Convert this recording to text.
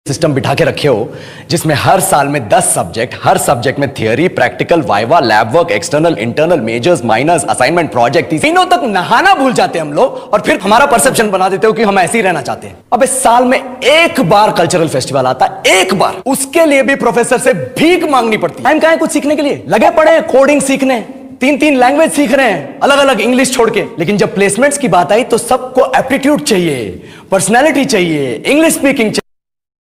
System बिठा के रखे हो जिसमें हर साल में 10 सब्जेक्ट, हर सब्जेक्ट में theory, practical, viva, lab work, external, internal, majors, minors, assignment, project, तीनों तक नहाना भूल जाते हैं हम लोग और फिर हमारा परसेप्शन बना देते हो कि हम ऐसे ही रहना चाहते हैं। अब इस साल में एक बार कल्चरल फेस्टिवल आता है, एक बार, उसके लिए भी प्रोफेसर से भीख मांगनी पड़ती है। टाइम कहां है कुछ सीखने के लिए? लगे पड़े हैं कोडिंग सीखने, तीन लैंग्वेज सीख रहे हैं अलग अलग इंग्लिश छोड़ के। लेकिन जब प्लेसमेंट्स की बात आई तो सबको एप्टीट्यूड चाहिए, पर्सनैलिटी चाहिए, इंग्लिश स्पीकिंग चाहिए।